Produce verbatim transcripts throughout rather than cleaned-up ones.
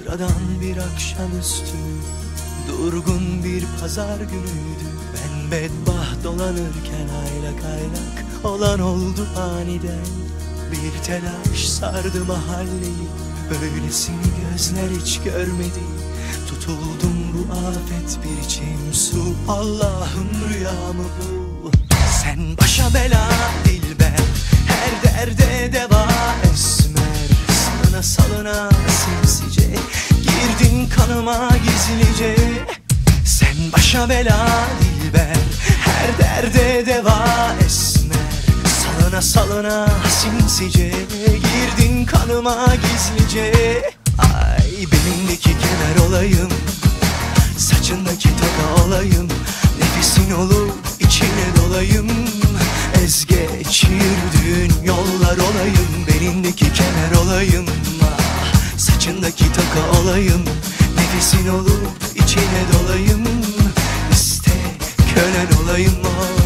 Sıradan bir akşamüstü, durgun bir pazar günüydü. Ben bedbaht dolanırken aylak aylak olan oldu aniden. Bir telaş sardı mahalleyi, böylesini gözler hiç görmedi. Tutuldum bu afet bir içim su, Allah'ım rüya mı bu? Sen başa bela dilber, her derde deva esmer. Salına salına sinsice girdin kanıma gizlice. Sen başa bela dilber, her derde deva esmer. Salına salına sinsice girdin kanıma gizlice. Ay belindeki kemer olayım, saçındaki taka olayım, nefesin olup içine dolayım. Ez geç yürüdüğün yollar olayım, belindeki kemer olayım, ah, saçındaki taka olayım, nefesin olup içine dolayım. İste kölen olayım, ah.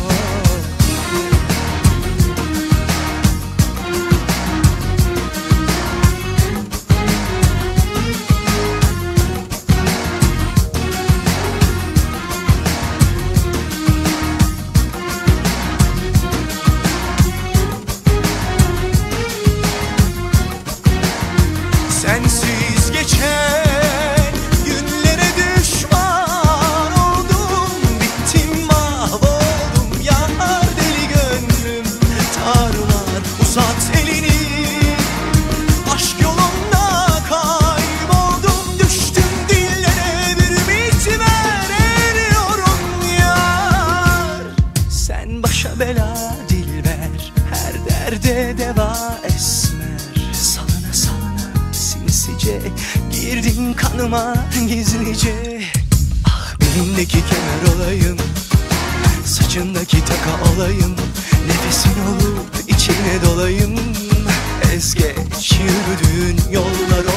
Sensiz geçen günlere düşman oldum, bittim mahvoldum yar deli gönlüm. Tanrılar uzat elini, aşk yolunda kayboldum, düştüm dillere bir ümit ver, eriyorum yar. Sen başa bela dilber, her derde deva esmer. Salına salına sinsice girdin kanıma gizlice. Ah belindeki kemer olayım, saçındaki taka olayım, nefesin olup içine dolayım. Ez geç yürüdüğün yollar